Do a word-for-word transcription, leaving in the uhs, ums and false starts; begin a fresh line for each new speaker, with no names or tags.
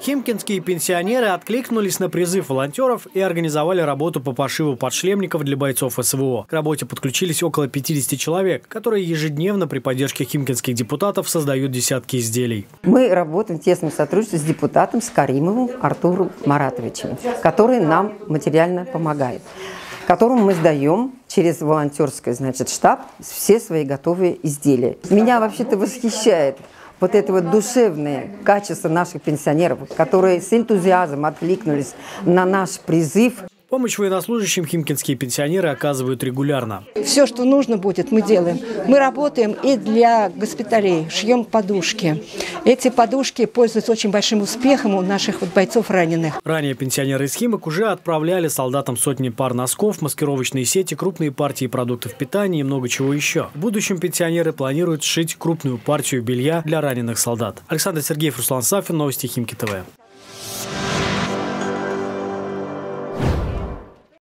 Химкинские пенсионеры откликнулись на призыв волонтеров и организовали работу по пошиву подшлемников для бойцов СВО. К работе подключились около пятидесяти человек, которые ежедневно при поддержке химкинских депутатов создают десятки изделий.
Мы работаем в тесном сотрудничестве с депутатом с Каримовым Артуром Маратовичем, который нам материально помогает, которому мы сдаем через волонтерский, значит, штаб все свои готовые изделия. Меня вообще-то восхищает вот это вот душевное качество наших пенсионеров, которые с энтузиазмом откликнулись на наш призыв.
Помощь военнослужащим химкинские пенсионеры оказывают регулярно.
Все, что нужно будет, мы делаем. Мы работаем и для госпиталей, шьем подушки. Эти подушки пользуются очень большим успехом у наших вот бойцов раненых.
Ранее пенсионеры из Химок уже отправляли солдатам сотни пар носков, маскировочные сети, крупные партии продуктов питания и много чего еще. В будущем пенсионеры планируют сшить крупную партию белья для раненых солдат. Александр Сергеев, Руслан Сафин, новости Химки ТВ.